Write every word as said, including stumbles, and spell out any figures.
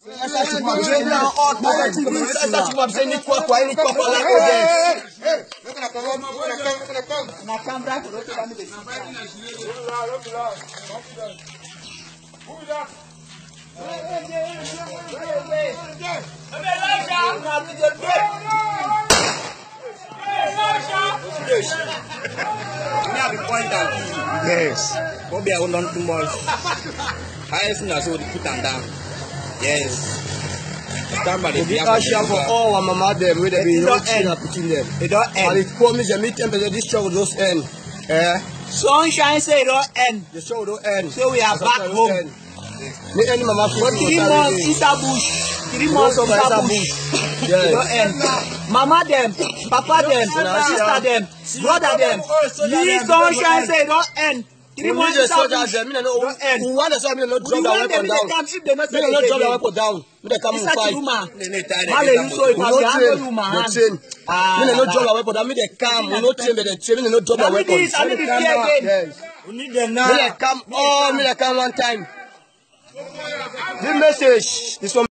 Essa chuva vem na hora, essa chuva vem nem com a ele com a lá na câmera, por outro lado desse. Yes. What be our non too much? I see now so they put them down. Yes. Somebody We are here for all our mama them where they be watching and putting them. It don't end. And it promise them meet them but this show will just end. Eh? Sunshine say it don't end. The show will end. So we are back home. Me any mama For three months inside bush. Three months inside bush. It don't end. Mama them, papa them, sister them, brother them. Leave Sunshine say it don't end. Three months inside bush. Don't end. We want to say me no drop the weapon down. Me no drop the weapon down. Me dey come and fight. Male you so if I be handle you man. Me no drop the weapon down. Me dey come. We no train me dey train. Me no drop the weapon. I need this again. We need them now. Me dey come. Oh, me dey come one time. This message is from